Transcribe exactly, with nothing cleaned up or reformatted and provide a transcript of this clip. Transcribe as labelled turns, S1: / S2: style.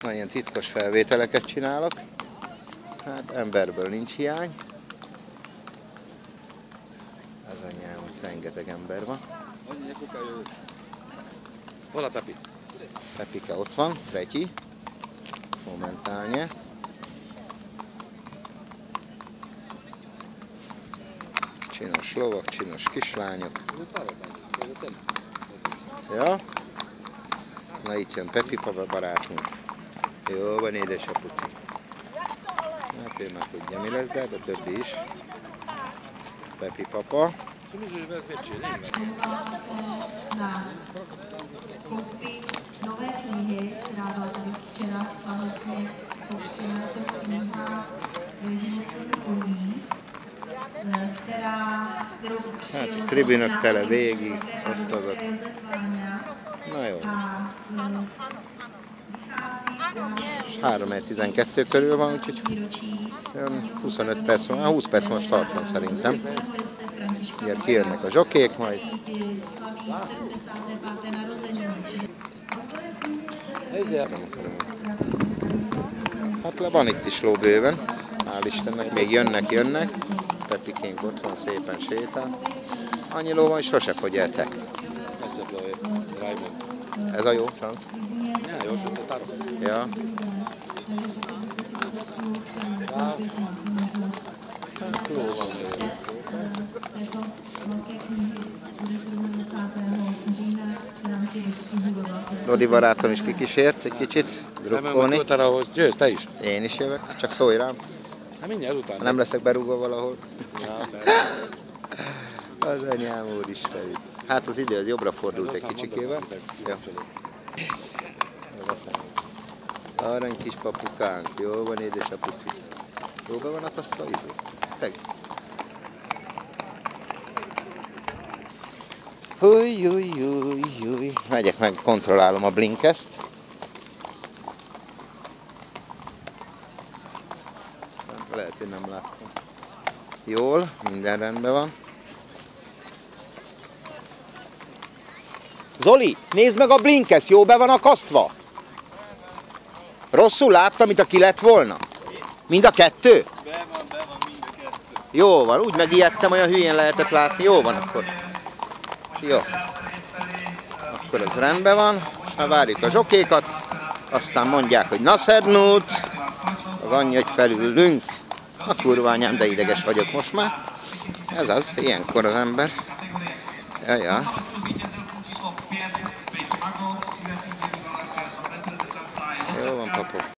S1: Na, ilyen titkos felvételeket csinálok. Hát emberből nincs hiány. Ez anyám, itt rengeteg ember van.
S2: Hol a Pepi?
S1: Pepike ott van, Tretyi. Momentálnie. Csinos lovak, csinos kislányok. Ja. Na, itt jön Pepi barátunk. Jó van, édesapuci. Hát ő már tudja, mi lesz, de a többi is. Pepi papa.
S3: Nové knihy, která byla tady včera vlastně pouštěna, je to kniha Režimní, která, kterou přijelo
S1: tribünök tele végig, azt az. Na jó. három tizenkettő körül van, úgyhogy huszonöt perc van, húsz perc most tart van szerintem. Ugye kijönnek a zsokék majd. Hát le van itt is ló bőven, hál' Istennek, még jönnek, jönnek. Pepikénk ott van, szépen sétál. Annyi ló van, hogy sose fogy el te. Ez a jó szansz? Ja. Lodi barátom is kikísért egy kicsit, drukkolni.
S2: Nem, ahhoz jössz te is?
S1: Én is jövök, csak szólj rám.
S2: Hát mindjárt utána.
S1: Nem leszek berúgva valahol.
S2: Ja,
S1: az anyám úristen. Hát az idő az jobbra fordult egy kicsikével. Ja. Arany kis papukánk, jó van, édesapuci. Jó be van akasztva izé? Teg. Húj, húj, húj, húj. Megyek meg, kontrollálom a blinkest. Lehet, hogy nem láttam. Jól, minden rendben van. Zoli, nézd meg a blinkest, jó be van akasztva? Rosszul láttam, mint a ki lett volna? Mind a kettő?
S4: Be van, be van, mind a kettő.
S1: Jó van, úgy megijedtem, olyan hülyén lehetett látni. Jó van akkor. Jó. Akkor ez rendben van. Már várjuk a zsokékat. Aztán mondják, hogy na szednút. Az annyi, hogy felülünk. A kurva anyám, de ideges vagyok most már. Ez az, ilyenkor az ember. Jaja. Jó van, papok.